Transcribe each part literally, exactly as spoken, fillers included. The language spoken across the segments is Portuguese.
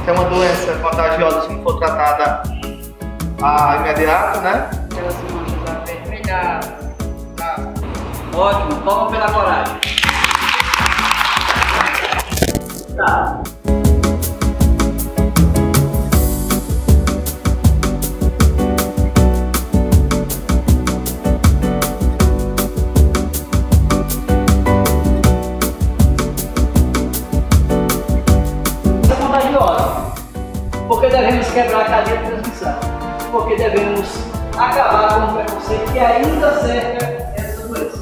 é uma doença contagiosa se não for tratada a imediato, né? Pelas manchas avermelhadas. Tá. Ótimo, toma pela coragem. Tá. Porque devemos quebrar a cadeia de transmissão, porque devemos acabar com o preconceito que ainda cerca essa doença.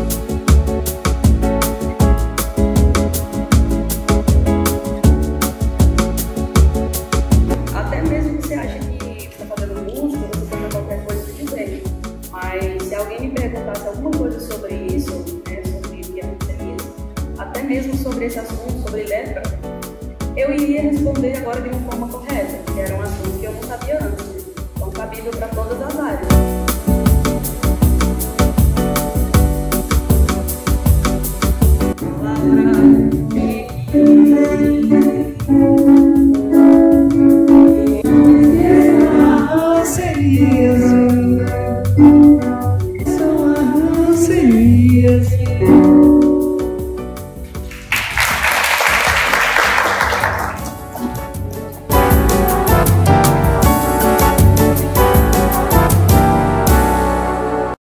Até mesmo que você acha que está fazendo música, você pode fazer qualquer coisa de dizer, mas se alguém me perguntasse alguma coisa sobre isso, né, sobre diabetes, até mesmo sobre esse assunto, sobre lepra, eu iria responder agora de uma forma correta, que era um assunto que eu não sabia antes, então cabível para todas as áreas. Lá,